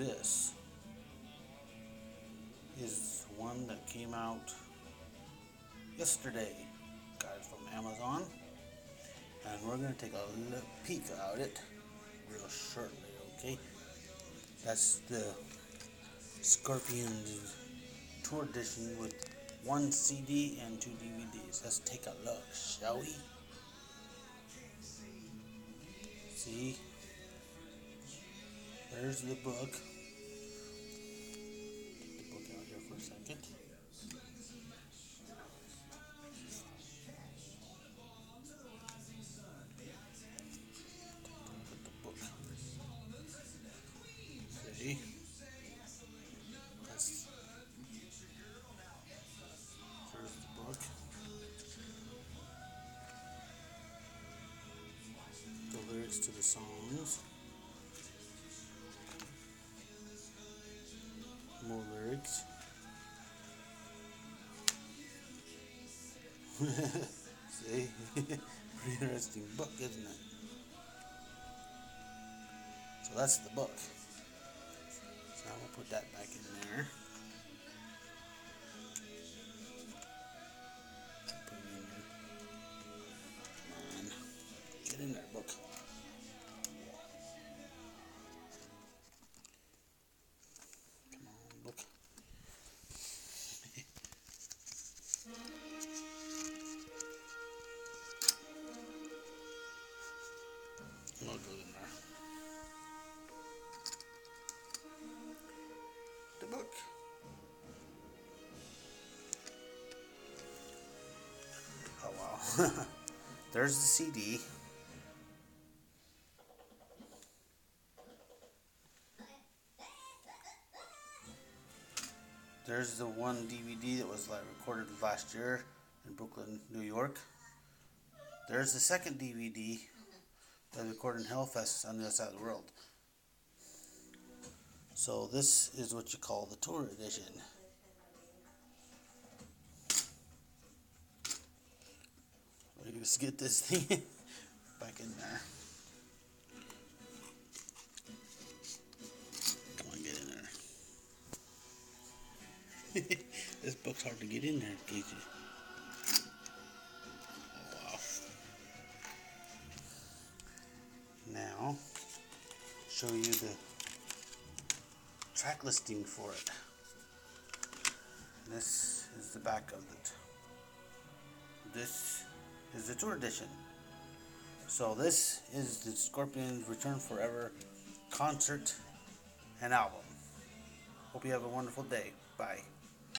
this is one that came out yesterday. Got it from Amazon, and we're gonna take a little peek at it real shortly. Okay, that's the Scorpions Tour Edition with 1 CD and 2 DVDs. Let's take a look, shall we? See, there's the book. Get the book out here for a second. Put the book. See, there's the book. The lyrics to the songs. More lyrics. See? Pretty interesting book, isn't it? So that's the book. So I'm going to put that back in there. Put it in there. Come on. Get in there, book. Come on, book. I'll go in there. The book. Oh wow. There's the CD. There's the one DVD that was recorded last year in Brooklyn, New York. There's the second DVD that recorded in Hellfest on the other side of the world. So this is what you call the tour edition. Let's get this thing back in there. Come on, get in there. This book's hard to get in there, Casey. Oh, wow. Now, show you the track listing for it. This is the back of it. This is the tour edition. So this is the Scorpions Return Forever concert and album. Hope you have a wonderful day. Bye.